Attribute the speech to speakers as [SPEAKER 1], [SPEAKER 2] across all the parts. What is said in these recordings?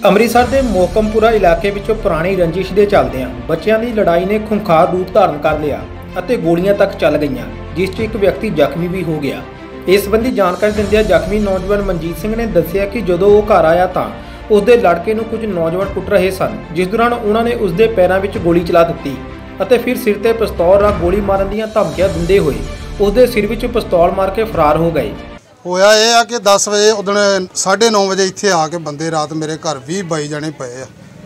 [SPEAKER 1] ਅੰਮ੍ਰਿਤਸਰ ਦੇ ਮੋਹਕਮਪੁਰਾ ਇਲਾਕੇ ਵਿੱਚ ਪੁਰਾਣੀ ਰੰਜਿਸ਼ ਦੇ ਚੱਲਦਿਆਂ ਬੱਚਿਆਂ ਦੀ ਲੜਾਈ ਨੇ ਖੁੰਖਾਰ ਰੂਪ ਧਾਰਨ ਕਰ ਲਿਆ ਅਤੇ ਗੋਲੀਆਂ ਤੱਕ ਚੱਲ ਗਈਆਂ, ਜਿਸ 'ਚ ਇੱਕ ਵਿਅਕਤੀ ਜ਼ਖਮੀ ਵੀ ਹੋ ਗਿਆ। ਇਸ ਸੰਬੰਧੀ ਜਾਣਕਾਰੀ ਦਿੰਦਿਆਂ ਜ਼ਖਮੀ ਨੌਜਵਾਨ ਮਨਜੀਤ ਸਿੰਘ ਨੇ ਦੱਸਿਆ ਕਿ ਜਦੋਂ ਉਹ ਘਰ ਆਇਆ ਤਾਂ ਉਸਦੇ ਲੜਕੇ ਨੂੰ ਕੁਝ ਨੌਜਵਾਨ ਕੁੱਟ ਰਹੇ ਸਨ, ਜਿਸ ਦੌਰਾਨ ਉਹਨਾਂ ਨੇ ਉਸਦੇ ਪੈਰਾਂ ਵਿੱਚ ਗੋਲੀ ਚਲਾ ਦਿੱਤੀ ਅਤੇ ਫਿਰ ਸਿਰ ਤੇ ਪਿਸਤੌਲ ਨਾਲ ਗੋਲੀ ਮਾਰਨ ਦੀਆਂ ਧਮਕੀਆਂ ਦਿੰਦੇ ਹੋਏ ਉਸਦੇ ਸਿਰ ਵਿੱਚ ਪਿਸਤੌਲ ਮਾਰ ਕੇ ਫਰਾਰ ਹੋ ਗਏ।
[SPEAKER 2] ਹੋਇਆ ਇਹ ਆ कि 10 ਵਜੇ उदण 9:30 ਵਜੇ ਇੱਥੇ ਆ ਕੇ ਬੰਦੇ ਰਾਤ ਮੇਰੇ ਘਰ 20-22 ਜਣੇ ਪਏ ਆ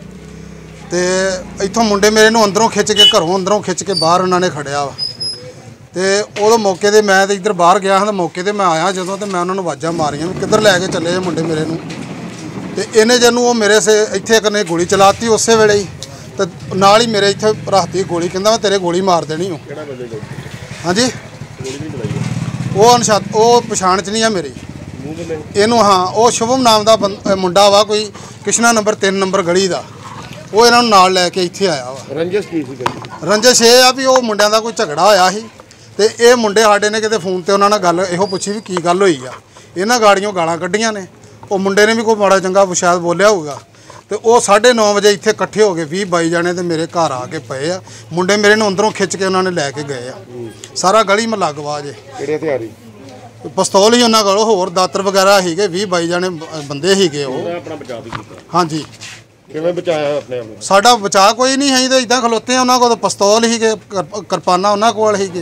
[SPEAKER 2] ਤੇ ਇੱਥੋਂ ਮੁੰਡੇ ਮੇਰੇ ਨੂੰ ਅੰਦਰੋਂ ਖਿੱਚ ਕੇ ਘਰੋਂ ਅੰਦਰੋਂ ਖਿੱਚ ਕੇ ਬਾਹਰ ਉਹਨਾਂ ਨੇ ਖੜਿਆ ਵਾ ਤੇ ਉਦੋਂ ਮੌਕੇ ਤੇ ਮੈਂ ਤੇ ਇੱਧਰ ਬਾਹਰ ਗਿਆ ਹਾਂ ਤੇ ਮੌਕੇ ਤੇ ਮੈਂ ਆਇਆ ਜਦੋਂ ਤੇ ਮੈਂ ਉਹਨਾਂ ਨੂੰ ਆਵਾਜ਼ਾਂ ਮਾਰੀਆਂ ਵੀ ਕਿੱਧਰ ਲੈ ਕੇ ਚੱਲੇ ਮੁੰਡੇ ਮੇਰੇ ਨੂੰ ਤੇ ਇਹਨੇ ਜਨੂੰ ਉਹ ਮੇਰੇ ਸੇ ਇੱਥੇ ਇੱਕ ਨੇ ਗੋਲੀ ਚਲਾਤੀ ਉਸੇ ਵੇਲੇ ਹੀ ਤੇ ਨਾਲ ਹੀ ਮੇਰੇ ਇੱਥੇ ਰੱਖਤੀ ਗੋਲੀ, ਕਹਿੰਦਾ ਮੈਂ ਤੇਰੇ ਗੋਲੀ ਮਾਰ ਦੇਣੀ ਹੋ। ਕਿਹੜਾ ਬੰਦੇ ਗੋਲੀ? ਹਾਂਜੀ ਗੋਲੀ ਨਹੀਂ ਚਲਾਈ ਉਹ ਪਛਾਣ ਚ ਨਹੀਂ ਆ ਮੇਰੀ ਇਹਨੂੰ। हाँ वो शुभम नाम का मुंडा वा कोई कृष्णा नंबर 3 नंबर गली का, वो इन्हों नाल लैके इत्थे आया वा। रंजिश की सी? रंजिश ये आ भी वो मुंडियां दा कोई झगड़ा होया सी ते ये मुंडे साडे ने किते फोन ते उन्हां नाल गल इहो पुछी भी की गल होई आ, इन्हां गाड़ियों गालां कड्ढियां ने, वो मुंडे ने भी कोई माड़ा चंगा शायद बोलिया होगा तो वो 9:30 बजे इत्थे इकट्ठे हो गए 20-22 जने ते मेरे घर आके पे आ। मुंडे मेरे नूं अंदरों खिच के उन्होंने लैके गए आ, सारा गली महला गवा जे। किहड़े हथियार? पिस्तौल ही उन्होंने को होर दातर वगैरह ही 20-22 जने बंदे ही गए। हाँ जी किवें बचाया अपने आप? साडा बचा कोई नहीं है, इदां खलोते हैं, उन्होंने को पिस्तौल ही गए, किरपाना उन्होंने कोल ही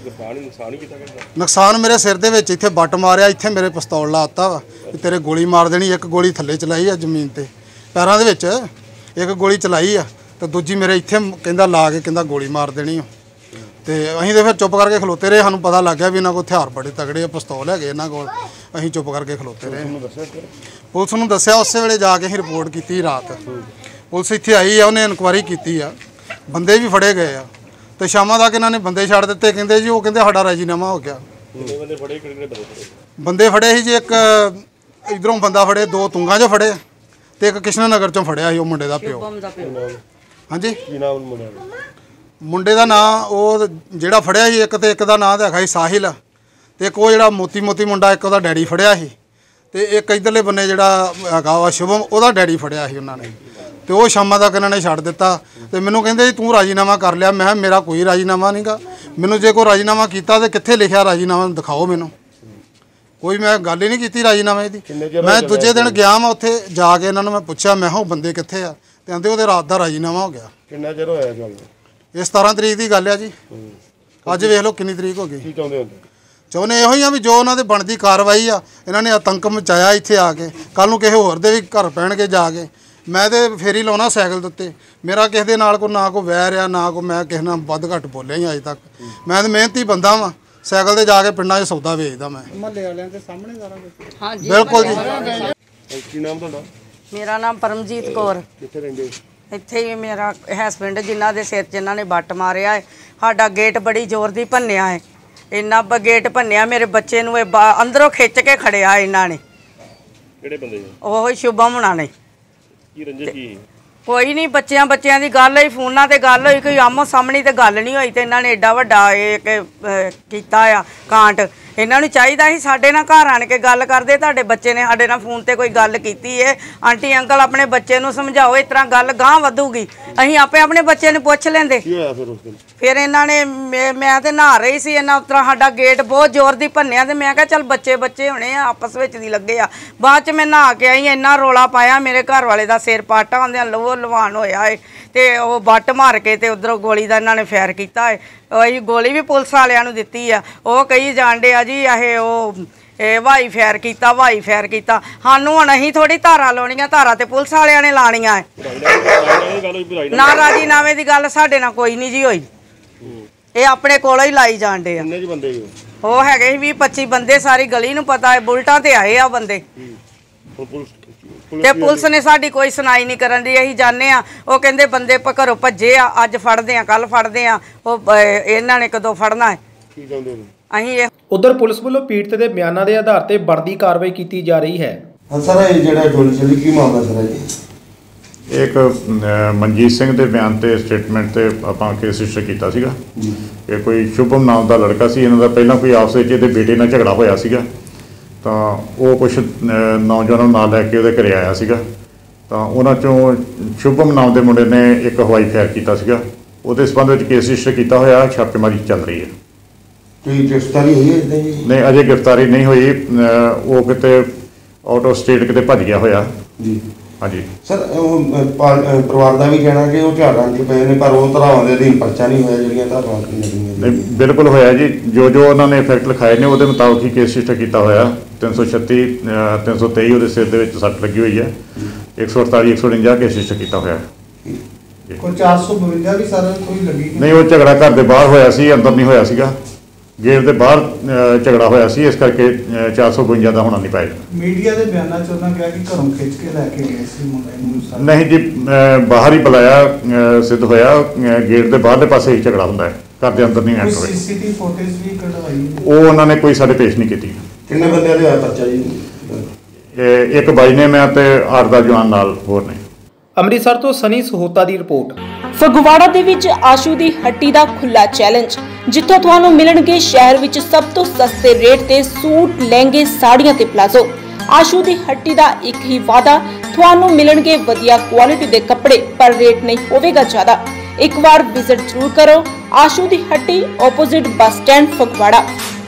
[SPEAKER 2] गए। नुकसान मेरे सिर दे विच इत्थे बट मारिया, इत्थे मेरे पिस्तौल लाता वा तेरे गोली मार देनी। एक गोली थल्ले चलाई आ जमीन ते पैरां दे विच, एक गोली चलाई आ ते दूजी मेरे इत्थे कहंदा ला के कहंदा गोली मार देनी। तो असीं तो फिर चुप करके खलोते रहे, सानूं पता लग गया भी इन्हां कोल हथियार बड़े तगड़े पिस्तौल है इन्हां कोल, असीं चुप करके खलोते रहे। पुलिस नूं दस्सिया उस वेले जाके असीं रिपोर्ट की रात, पुलिस इत्थे आई है, उन्हें इनकुआरी की आ, बंदे भी फड़े गए आ तो शामां तक इन्हां ने बंदे छड्ड दित्ते। कहंदे जी वो कहंदे साडा राजीनामा हो गया। बंदे फड़े ही जी, एक इधरों बंदा फड़े, 2 तुंगा चों फड़े ते एक कृष्णा नगर चों फड़िया ही, वो मुंडे दा प्यो। हाँ जी मुंडे का नाम वो जोड़ा फड़िया ही, एक का नाम है साहिल तो एक वो जो मोती मुंडा एक डैडी फड़िया ही तो एक इधरले बन्ने जोड़ा है वा शुभम वो डैडी फड़िया ही उन्होंने तो वो शाम तक इन्होंने छड्ड दिता। तो मैनू कहते तू राजीनामा कर लिया, मैं मेरा कोई राजीनामा नहीं गा, मैनू जो कोई राजीनामा किया तो कित्थे लिखा राजीनामा दिखाओ मैनू, कोई मैं गल ही नहीं की राजीनामे की। मैं दूजे दिन गया मैं उत्थे जाके इन्होंने मैं पूछा, मैं वो बंदे कित्थे आ ते आंदे ओहदे रात का राजीनामा हो गया। कितना चिर होया गल? ये 17 तरीक की गल है जी, अज वेख लो कितनी तरीक हो गई। चाहते यो ही भी जो उन्होंने बनती कार्रवाई आ, इन्होंने आतंक मचाया इत्थे आके, कल नूं किसी होर दे भी घर पैणगे जाके। मैं तो फेरी लाउणा साइकिल दे उत्ते, मेरा किसी दे नाल कोई ना कोई वैर आ ना कोई, मैं किसी नाल वध घट बोलिया ही अज तक। मैं तो मेहनती बंदा वां, साइकिल ते जाके पिंडां 'च सौदा वेचदा मैं। महल्ले वालियां दे सामने सारा कुछ? हां जी बिल्कुल जी। की नाम तुहाडा? मेरा नाम परमजीत कौर। कित्थे रहिंदे? ਇੱਥੇ ਹੀ ਮੇਰਾ ਹਸਬੈਂਡ ਜਿਨ੍ਹਾਂ ਦੇ ਸਿਰ 'ਚ ਇਹਨਾਂ ਨੇ ਬੱਟ ਮਾਰਿਆ ਹੈ। ਸਾਡਾ ਗੇਟ ਬੜੀ ਜ਼ੋਰ ਦੀ ਭੰਨਿਆ ਹੈ, ਇੰਨਾ ਗੇਟ ਭੰਨਿਆ, ਮੇਰੇ ਬੱਚੇ ਨੂੰ ਇਹ ਅੰਦਰੋਂ ਖਿੱਚ ਕੇ ਖੜਿਆ ਇਹਨਾਂ ਨੇ। ਕਿਹੜੇ ਬੰਦੇ? ਉਹ ਸ਼ੁਭਮ ਹੁਣਾਂ ਨੇ। ਕੀ ਰੰਜਿਸ਼ ਕੀ? ਕੋਈ ਨਹੀਂ, ਬੱਚਿਆਂ ਦੀ ਗੱਲ ਹੋਈ, ਫੋਨਾਂ ਤੇ ਗੱਲ ਹੋਈ, ਕੋਈ ਆਮੋ ਸਾਹਮਣੇ ਤੇ ਗੱਲ ਨਹੀਂ ਹੋਈ ਤੇ ਇਹਨਾਂ ਨੇ ਐਡਾ ਵੱਡਾ ਇਹ ਕੀਤਾ ਆ ਕਾਂਟ। ਇਹਨਾਂ ਨੂੰ ਚਾਹੀਦਾ ਸੀ ਸਾਡੇ ਨਾਲ ਘਰ ਆਣ ਕੇ ਗੱਲ ਕਰਦੇ, ਤੁਹਾਡੇ ਬੱਚੇ ਨੇ ਸਾਡੇ ਨਾਲ ਫੋਨ ਤੇ ਕੋਈ ਗੱਲ ਕੀਤੀ ਹੈ, ਆਂਟੀ ਅੰਕਲ ਆਪਣੇ ਬੱਚੇ ਨੂੰ ਸਮਝਾਓ, ਇਸ ਤਰ੍ਹਾਂ ਗੱਲ ਗਾਂਹ ਵਧੂਗੀ, ਅਸੀਂ ਆਪੇ ਆਪਣੇ ਬੱਚੇ ਨੂੰ ਪੁੱਛ ਲੈਂਦੇ। ਫਿਰ ਇਹਨਾਂ ਨੇ ਮੈਂ ਤੇ ਨਹਾ ਰਹੀ ਸੀ, ਇਹਨਾਂ ਉਤਰਾ ਸਾਡਾ ਗੇਟ ਬਹੁਤ ਜ਼ੋਰ ਦੀ ਭੰਨਿਆ ਤੇ ਮੈਂ ਕਿਹਾ ਚੱਲ ਬੱਚੇ ਹੋਣੇ ਆ ਆਪਸ ਵਿੱਚ ਦੀ ਲੱਗੇ ਆ। ਬਾਅਦ 'ਚ ਮੈਂ ਨਹਾ ਕੇ ਆਈ, ਇੰਨਾ ਰੌਲਾ ਪਾਇਆ, ਮੇਰੇ ਘਰ ਵਾਲੇ ਦਾ ਸਿਰ ਪਾਟਾ ਹੁੰਦਿਆਂ ਲੋਹ ਲਵਾਨ ਹੋਇਆ ਹੈ ਤੇ ਉਹ ਬੱਟ ਮਾਰ ਕੇ ਤੇ ਉਧਰੋਂ ਗੋਲੀ ਦਾ ਇਹਨਾਂ ਨੇ ਫਾਇਰ ਕੀਤਾ ਹੈ। ਅਸੀਂ ਗੋਲੀ ਵੀ ਪੁਲਿਸ ਵਾਲਿਆਂ ਨੂੰ ਦਿੱਤੀ ਆ, ਉਹ ਕਹੀ ਜਾਣਦੇ ਆ ਜੀ ਇਹ ਹਵਾਈ ਫਾਇਰ ਕੀਤਾ। ਸਾਨੂੰ ਹੁਣ ਅਸੀਂ ਥੋੜੀ ਧਾਰਾ ਲਾਉਣੀਆਂ, ਧਾਰਾ ਤੇ ਪੁਲਿਸ ਵਾਲਿਆਂ ਨੇ ਲਾਣੀਆਂ ਹੈ। ਨਾ ਰਾਜੀਨਾਮੇ ਦੀ ਗੱਲ ਸਾਡੇ ਨਾਲ ਕੋਈ ਨਹੀਂ ਜੀ ਹੋਈ, ਇਹ ਆਪਣੇ ਕੋਲੋਂ ਹੀ ਲਾਈ ਜਾਣਦੇ ਆ। ਉਹ ਹੈਗੇ 20-25 ਬੰਦੇ, ਸਾਰੀ ਗਲੀ ਨੂੰ ਪਤਾ ਹੈ, ਬੁਲਟਾਂ ਤੇ ਆਏ ਆ ਬੰਦੇ ਤੇ ਪੁਲਿਸ ਨੇ ਸਾਡੀ ਕੋਈ ਸੁਣਾਈ ਨਹੀਂ ਕਰਨ ਦੀ। ਅਸੀਂ ਜਾਣੇ ਆ, ਉਹ ਕਹਿੰਦੇ ਬੰਦੇ ਘਰੋਂ ਭੱਜੇ ਆ, ਅੱਜ ਫੜਦੇ ਆ ਕੱਲ ਫੜਦੇ ਆ, ਉਹ ਇਹਨਾਂ ਨੇ ਕਦੋਂ ਫੜਨਾ ਹੈ। ਅਸੀਂ
[SPEAKER 1] ਉਧਰ ਪੁਲਿਸ ਵੱਲੋਂ ਪੀੜਤ ਦੇ ਬਿਆਨਾਂ ਦੇ ਆਧਾਰ ਤੇ ਬਣਦੀ ਕਾਰਵਾਈ ਕੀਤੀ ਜਾ ਰਹੀ ਹੈ।
[SPEAKER 3] ਸਰ ਇਹ ਜਿਹੜਾ ਗੋਲੀ ਚੱਲੀ ਕੀ ਮਾਮਲਾ ਸਰ ਜੀ?
[SPEAKER 4] एक मनजीत सिंह के बयान से स्टेटमेंट से आप केस रजिस्टर किया सीगा कि कोई शुभम नाम का लड़का सी, इन्हों का पहला कोई आपस में बेटे नाल झगड़ा होया सीगा, तो वो कुछ नौजवानों नाल लैके उहदे घरे आया सीगा ਤਾਂ ਉਹਨਾਂ ਚੋਂ ਸ਼ੁਭਮ ਨਾਮ ਦੇ ਮੁੰਡੇ ਨੇ ਇੱਕ ਹਵਾਈ ਫਾਇਰ ਕੀਤਾ ਸੀਗਾ। ਉਹਦੇ ਸੰਬੰਧ ਵਿੱਚ ਕੇਸ ਰਜਿਸਟਰ ਕੀਤਾ ਹੋਇਆ, ਛਾਪੇਮਾਰੀ ਚੱਲ ਰਹੀ ਹੈ।
[SPEAKER 3] ਕੋਈ ਗ੍ਰਿਫਤਾਰੀ ਹੋਈ ਹੈ ਇਦਾਂ ਜੀ?
[SPEAKER 4] ਨਹੀਂ, ਅਜੇ ਗ੍ਰਿਫਤਾਰੀ ਨਹੀਂ ਹੋਈ। ਉਹ ਕਿਤੇ ਆਊਟ ਆਫ ਸਟੇਟ ਕਿਤੇ ਭੱਜ ਗਿਆ ਹੋਇਆ
[SPEAKER 3] ਜੀ।
[SPEAKER 4] ਹਾਂਜੀ
[SPEAKER 3] ਸਰ ਪਰਿਵਾਰ ਦਾ ਵੀ ਕਹਿਣਾ ਕਿ ਉਹ ਝਾੜਾਂ 'ਚ ਪਏ ਨੇ, ਪਰ ਉਹ ਧਾਰਾਵਾਂ ਦੇ ਅਧੀਨ ਪਰਚਾ ਨਹੀਂ ਹੋਇਆ ਜਿਹੜੀਆਂ ਧਾਰਾਵਾਂ ਲੱਗੀਆਂ।
[SPEAKER 4] ਨਹੀਂ, ਬਿਲਕੁਲ ਹੋਇਆ ਜੀ। ਜੋ ਉਹਨਾਂ ਨੇ ਫੈਕਟ ਲਿਖਾਏ ਨੇ ਉਹਦੇ ਮੁਤਾਬਕ ਹੀ ਕੇਸ ਰਜਿਸਟਰ ਕੀਤਾ ਹੋਇਆ। 336 323 ਉਹਦੇ ਸਿਰ ਦੇ ਵਿੱਚ ਸੱਟ ਲੱਗੀ ਹੋਈ ਹੈ। 148 149 ਕੇਸ ਰਜਿਸਟਰ ਕੀਤਾ ਹੋਇਆ ਹੈ।
[SPEAKER 5] ਕੋਈ 452 ਵੀ ਸਰ ਕੋਈ ਲੱਗੀ?
[SPEAKER 4] ਨਹੀਂ, ਉਹ ਝਗੜਾ ਘਰ ਦੇ ਬਾਹਰ ਹੋਇਆ ਸੀ, ਅੰਦਰ ਨਹੀਂ ਹੋਇਆ ਸੀਗਾ। ਗੇਟ ਦੇ ਬਾਹਰ ਝਗੜਾ ਹੋਇਆ ਸੀ, ਇਸ ਕਰਕੇ 452 ਦਾ ਹੋਣਾ ਨਹੀਂ ਪਾਇਆ।
[SPEAKER 5] ਮੀਡੀਆ ਦੇ ਬਿਆਨਾਂ 'ਚ ਉਹਨਾਂ ਕਿਹਾ ਕਿ ਘਰੋਂ ਖਿੱਚ ਕੇ ਲੈ ਕੇ ਗਏ ਸੀ ਮੁੰਡੇ ਨੂੰ।
[SPEAKER 4] ਨਹੀਂ ਜੀ, ਬਾਹਰ ਹੀ ਬੁਲਾਇਆ ਸਿੱਧ ਹੋਇਆ। ਗੇਟ ਦੇ ਬਾਹਰਲੇ ਪਾਸੇ ਹੀ ਝਗੜਾ ਹੁੰਦਾ ਹੈ, ਘਰ ਦੇ ਅੰਦਰ ਨਹੀਂ
[SPEAKER 5] ਕੋਈ
[SPEAKER 4] ਐਂਟਰ ਹੋਇਆ।
[SPEAKER 5] ਸੀਸੀਟੀਵੀ ਫੁਟੇਜ ਵੀ ਕਢਵਾਈ?
[SPEAKER 4] ਉਹ ਉਹਨਾਂ ਨੇ ਕੋਈ ਸਾਡੇ ਪੇਸ਼ ਨਹੀਂ ਕੀਤੀ।
[SPEAKER 3] ਕਿੰਨੇ ਬੰਦਿਆਂ ਦੇ ਹੋਇਆ ਪਰਚਾ ਜੀ?
[SPEAKER 4] ਇੱਕ ਬਾਈ ਨੇ, ਮੈਂ ਤੇ 8 ਦਾ ਜਵਾਨ ਨਾਲ ਹੋਰ ਨੇ।
[SPEAKER 1] ਅੰਮ੍ਰਿਤਸਰ ਤੋਂ ਸਨੀ ਸਹੋਤਾ ਦੀ ਰਿਪੋਰਟ।
[SPEAKER 6] ਫਗਵਾੜਾ ਦੇ ਵਿੱਚ ਆਸ਼ੂ ਦੀ ਹੱਟੀ ਦਾ ਖੁੱਲਾ ਚੈਲੰਜ, ਜਿੱਥੋਂ ਤੁਹਾਨੂੰ ਮਿਲਣਗੇ ਸ਼ਹਿਰ ਵਿੱਚ ਸਭ ਤੋਂ ਸਸਤੇ ਰੇਟ ਤੇ ਸੂਟ, ਲਹਿੰਗੇ, ਸਾੜੀਆਂ ਤੇ ਪਲਾਜ਼ੋ। ਆਸ਼ੂ ਦੀ ਹੱਟੀ ਦਾ ਇੱਕ ਹੀ ਵਾਅਦਾ, ਤੁਹਾਨੂੰ ਮਿਲਣਗੇ ਵਧੀਆ ਕੁਆਲਿਟੀ ਦੇ ਕੱਪੜੇ, ਪਰ ਰੇਟ ਨਹੀਂ ਹੋਵੇਗਾ ਜ਼ਿਆਦਾ। ਇੱਕ ਵਾਰ ਵਿਜ਼ਿਟ ਜ਼ਰੂਰ ਕਰੋ ਆਸ਼ੂ ਦੀ ਹੱਟੀ, ਆਪੋਜ਼ਿਟ ਬੱਸ ਸਟੈਂਡ, ਫਗਵਾੜਾ।